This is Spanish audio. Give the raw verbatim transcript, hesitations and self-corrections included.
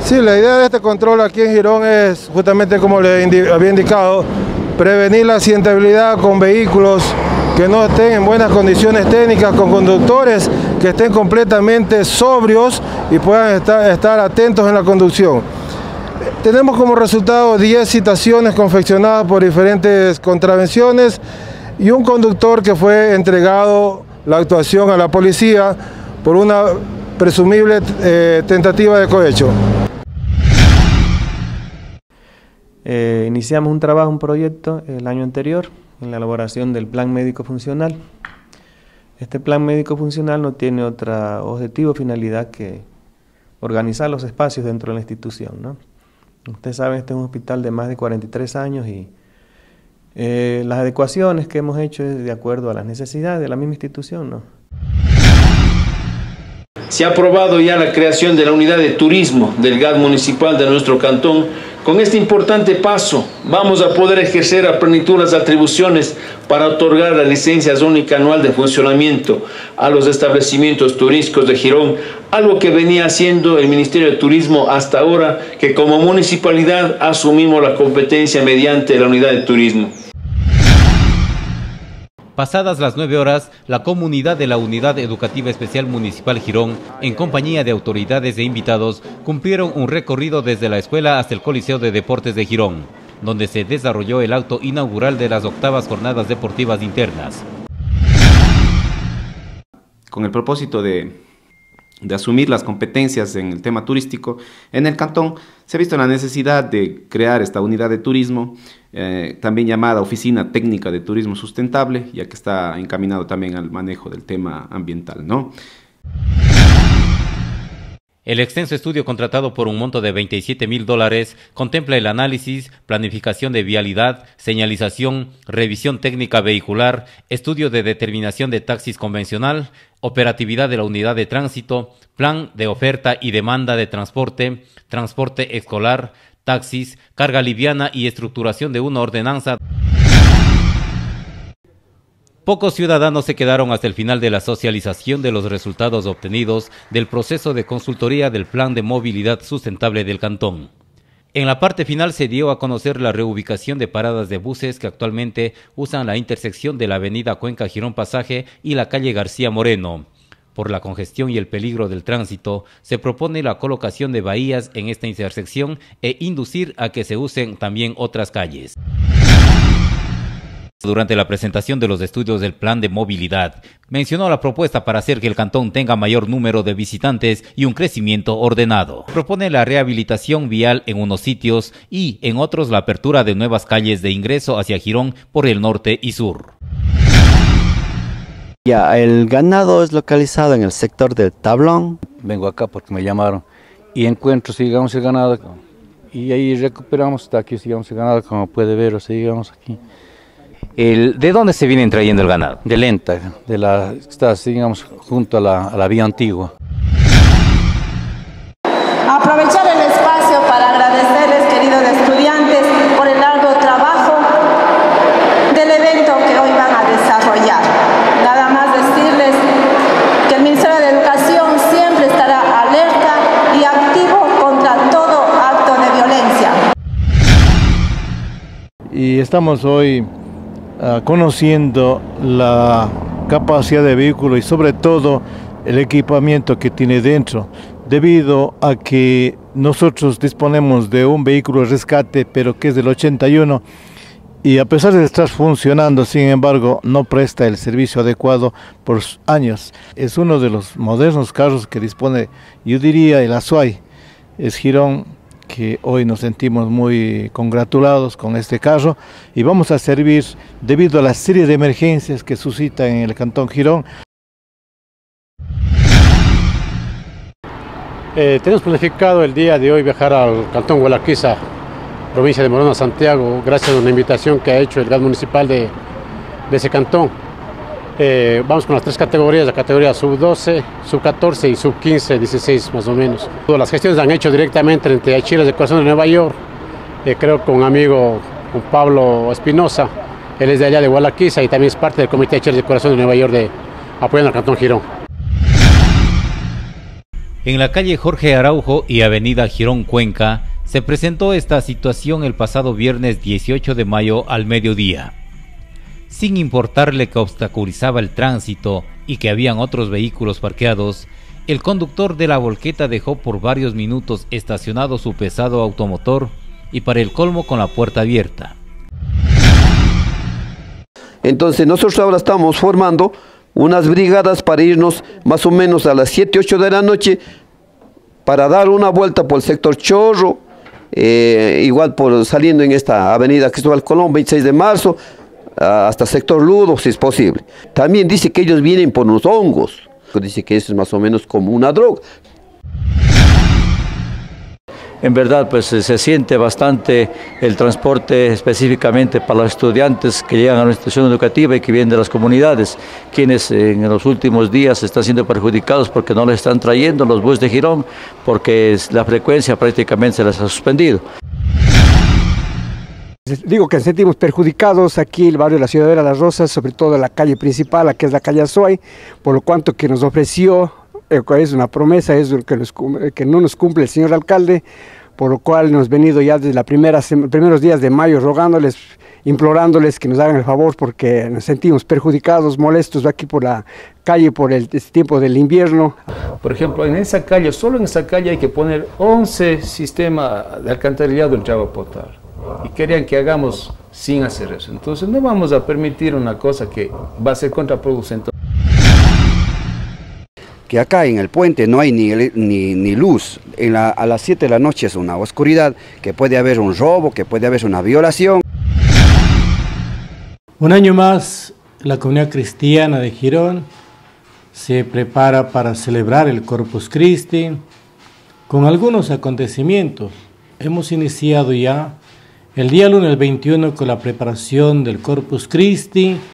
Sí, la idea de este control aquí en Girón es justamente, como le indi- había indicado, prevenir la accidentabilidad con vehículos que no estén en buenas condiciones técnicas, con conductores que estén completamente sobrios y puedan estar, estar atentos en la conducción. Tenemos como resultado diez citaciones confeccionadas por diferentes contravenciones y un conductor que fue entregado la actuación a la policía por una presumible eh, tentativa de cohecho. Eh, iniciamos un trabajo, un proyecto el año anterior en la elaboración del plan médico funcional. Este plan médico funcional no tiene otro objetivo o finalidad que organizar los espacios dentro de la institución, ¿no? Ustedes saben, este es un hospital de más de cuarenta y tres años y eh, las adecuaciones que hemos hecho es de acuerdo a las necesidades de la misma institución, ¿no? Se ha aprobado ya la creación de la unidad de turismo del G A D municipal de nuestro cantón. Con este importante paso vamos a poder ejercer a plenitud las atribuciones para otorgar la licencia única anual de funcionamiento a los establecimientos turísticos de Girón, algo que venía haciendo el Ministerio de Turismo hasta ahora, que como municipalidad asumimos la competencia mediante la unidad de turismo. Pasadas las nueve horas, la comunidad de la Unidad Educativa Especial Municipal Girón, en compañía de autoridades e invitados, cumplieron un recorrido desde la escuela hasta el Coliseo de Deportes de Girón, donde se desarrolló el acto inaugural de las octavas jornadas deportivas internas. Con el propósito de, de asumir las competencias en el tema turístico, en el cantón se ha visto la necesidad de crear esta unidad de turismo, Eh, también llamada Oficina Técnica de Turismo Sustentable, ya que está encaminado también al manejo del tema ambiental, ¿no? El extenso estudio, contratado por un monto de veintisiete mil dólares, contempla el análisis, planificación de vialidad, señalización, revisión técnica vehicular, estudio de determinación de taxis convencional, operatividad de la unidad de tránsito, plan de oferta y demanda de transporte, transporte escolar, taxis, carga liviana y estructuración de una ordenanza. Pocos ciudadanos se quedaron hasta el final de la socialización de los resultados obtenidos del proceso de consultoría del Plan de Movilidad Sustentable del Cantón. En la parte final se dio a conocer la reubicación de paradas de buses que actualmente usan la intersección de la avenida Cuenca Girón Pasaje y la calle García Moreno. Por la congestión y el peligro del tránsito, se propone la colocación de bahías en esta intersección e inducir a que se usen también otras calles. Durante la presentación de los estudios del plan de movilidad, mencionó la propuesta para hacer que el cantón tenga mayor número de visitantes y un crecimiento ordenado. Propone la rehabilitación vial en unos sitios y en otros la apertura de nuevas calles de ingreso hacia Girón por el norte y sur. Ya, el ganado es localizado en el sector del Tablón. Vengo acá porque me llamaron y encuentro, sigamos el ganado, y ahí recuperamos, está aquí, sigamos el ganado, como puede ver, o sea, sigamos aquí. El, ¿De dónde se viene trayendo el ganado? De Lenta, de la, está, digamos, junto a la, a la vía antigua. Aprovechar el espacio para agradecerles, queridos estudiantes, por el largo trabajo del evento que hoy van a desarrollar. Nada más decirles que el Ministerio de Educación siempre estará alerta y activo contra todo acto de violencia. Y estamos hoy uh, conociendo la capacidad de vehículo y sobre todo el equipamiento que tiene dentro, debido a que nosotros disponemos de un vehículo de rescate, pero que es del ochenta y uno, y a pesar de estar funcionando, sin embargo, no presta el servicio adecuado por años. Es uno de los modernos carros que dispone, yo diría, el Azuay. Es Girón, que hoy nos sentimos muy congratulados con este carro y vamos a servir debido a la serie de emergencias que suscita en el Cantón Girón. Eh, tenemos planificado el día de hoy viajar al Cantón Gualaquiza, provincia de Morona, Santiago, gracias a una invitación que ha hecho el G A D municipal de, de ese cantón. Eh, vamos con las tres categorías, la categoría sub doce, sub catorce y sub quince, dieciséis más o menos. Todas las gestiones se han hecho directamente entre Achiras de Corazón de Nueva York, eh, creo con un amigo, con Pablo Espinosa, él es de allá de Gualaquiza y también es parte del Comité Achiras de Corazón de Nueva York de apoyando al Cantón Girón. En la calle Jorge Araujo y avenida Girón Cuenca se presentó esta situación el pasado viernes dieciocho de mayo al mediodía. Sin importarle que obstaculizaba el tránsito y que habían otros vehículos parqueados, el conductor de la volqueta dejó por varios minutos estacionado su pesado automotor y para el colmo con la puerta abierta. Entonces nosotros ahora estamos formando unas brigadas para irnos más o menos a las siete, ocho de la noche para dar una vuelta por el sector Chorro, eh, igual por saliendo en esta avenida Cristóbal Colón, veintiséis de marzo, hasta sector Ludo, si es posible. También dice que ellos vienen por unos hongos, dice que eso es más o menos como una droga. En verdad, pues se siente bastante el transporte específicamente para los estudiantes que llegan a una institución educativa y que vienen de las comunidades, quienes en los últimos días están siendo perjudicados porque no les están trayendo los buses de Girón, porque la frecuencia prácticamente se les ha suspendido. Digo que nos sentimos perjudicados aquí el barrio de la Ciudadela Las Rosas, sobre todo en la calle principal, la que es la calle Azuay, por lo cuanto que nos ofreció, es una promesa, es que, nos, que no nos cumple el señor alcalde, por lo cual nos hemos venido ya desde los primeros días de mayo rogándoles, implorándoles que nos hagan el favor porque nos sentimos perjudicados, molestos aquí por la calle, por el este tiempo del invierno. Por ejemplo, en esa calle, solo en esa calle hay que poner once sistemas de alcantarillado del agua potable. Y querían que hagamos sin hacer eso. Entonces no vamos a permitir una cosa que va a ser contraproducente. Que acá en el puente no hay ni, ni, ni luz, en la, a las siete de la noche es una oscuridad, que puede haber un robo, que puede haber una violación. Un año más, la comunidad cristiana de Girón se prepara para celebrar el Corpus Christi con algunos acontecimientos. Hemos iniciado ya el día lunes veintiuno con la preparación del Corpus Christi,